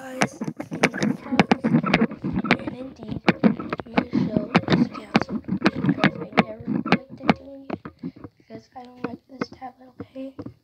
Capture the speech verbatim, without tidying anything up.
guys, and indeed, your show is canceled because I never liked it doing it because I don't like this tablet, okay?